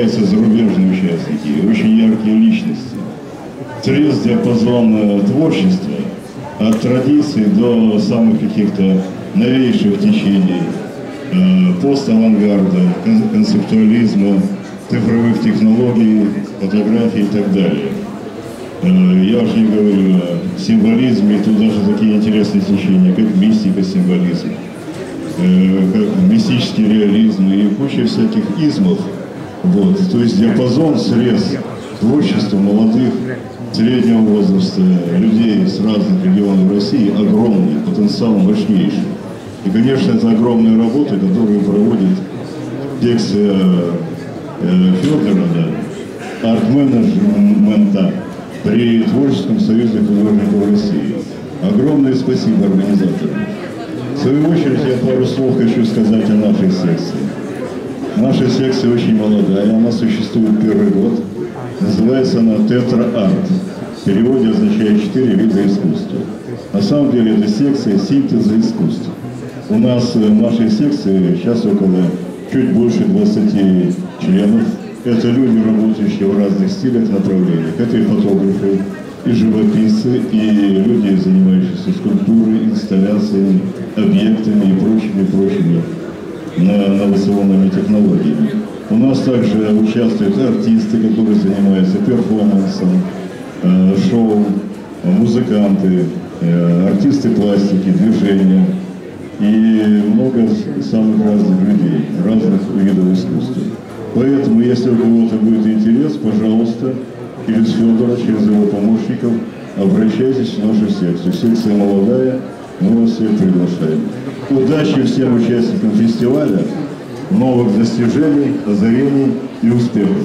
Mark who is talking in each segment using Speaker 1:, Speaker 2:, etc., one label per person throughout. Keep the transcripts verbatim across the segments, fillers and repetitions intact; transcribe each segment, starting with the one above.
Speaker 1: появляются зарубежные участники, очень яркие личности. Трез диапазон творчества от традиций до самых каких-то новейших течений, пост-авангарда, концептуализма, цифровых технологий, фотографий и так далее. Я уже не говорю о символизме, тут даже такие интересные течения, как мистика, символизм, как мистический реализм и куча всяких измов. Вот. То есть диапазон, срез творчества молодых, среднего возраста, людей с разных регионов России огромный, потенциал мощнейший. И, конечно, это огромная работа, которую проводит секция Федорова, да, арт-менеджмента при Творческом союзе художников России. Огромное спасибо организаторам. В свою очередь, я пару слов хочу сказать о нашей секции. Наша секция очень молодая, она существует первый год. Называется она «Тетра-арт». В переводе означает «четыре вида искусства». На самом деле это секция синтеза искусств. У нас в нашей секции сейчас около чуть больше двадцати членов. Это люди, работающие в разных стилях, направлениях. Это и фотографы, и живописцы, и люди, занимающиеся скульптурой, инсталляциями, объектами и прочими, прочими инновационными технологиями. У нас также участвуют артисты, которые занимаются перформансом, шоу, музыканты, артисты пластики, движения и много самых разных людей, разных видов искусства. Поэтому, если у кого-то будет интерес, пожалуйста, через Федора, через его помощников обращайтесь в нашу секцию. Секция молодая, мы вас всех приглашаем. Удачи всем участникам фестиваля, новых достижений, озарений и успехов.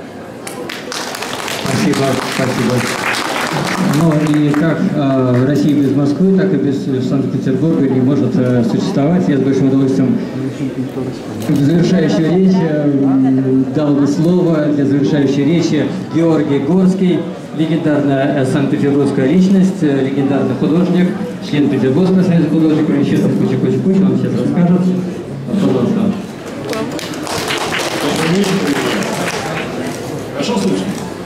Speaker 2: Спасибо, спасибо. Ну и как э, Россия без Москвы, так и без Санкт-Петербурга не может э, существовать. Я с большим удовольствием в завершающую речь э, дал бы слово для завершающей речи Георгий Горский, легендарная э, санкт-петербургская личность, э, легендарный художник, член Петербургского союза художников, еще там куча-куча-куча, он сейчас расскажет. Пожалуйста.
Speaker 3: Хорошо слышно?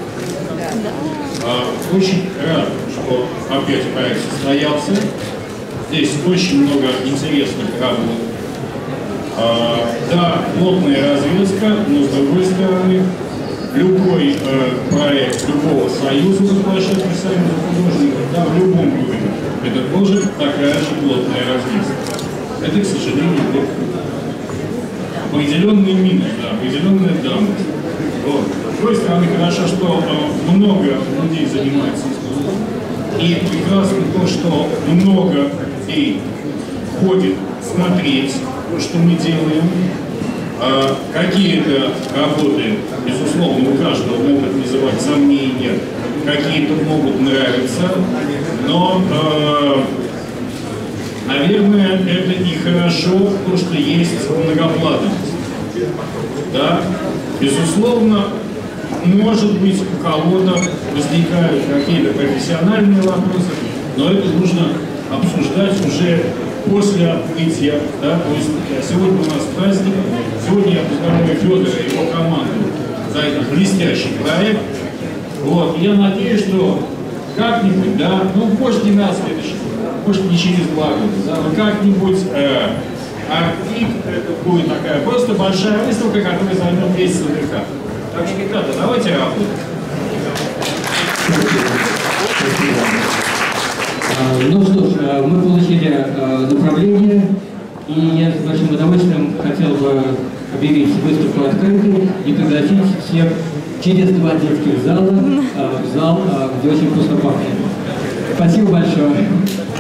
Speaker 3: Очень рад, что опять проект состоялся. Здесь очень много интересных работ. Да, плотная разведка, но с другой стороны, любой э, проект любого союза, соглашается союза художников, да, в любом городе, это тоже такая же плотная разведка. Это, к сожалению, определенный минус, да, определенная данность. Вот. С другой стороны, хорошо, что э, много людей занимается искусством. И прекрасно то, что много людей ходит смотреть, что мы делаем. Э, Какие-то работы, безусловно, у каждого могут вызывать сомнения, какие-то могут нравиться, но, э, наверное, это и хорошо, потому что есть многоплановость. Да? Безусловно, может быть, у кого-то возникают какие-то профессиональные вопросы, но это нужно обсуждать уже после открытия. Да? То есть сегодня у нас праздник, сегодня я поздравляю Федора и его команду за этот блестящий проект. Вот. Я надеюсь, что как-нибудь, да, ну, может, не на следующий, может, не через два года, да, но как-нибудь э, Арктик, это будет такая просто большая выставка, которая займет весь СДК. Так что, ребята, давайте работать.
Speaker 2: Ну что ж, мы получили направление, и я с большим удовольствием хотел бы объявить выставку открытой и пригласить всех через два детских зала в зал, где очень вкусно пахнет. Спасибо большое.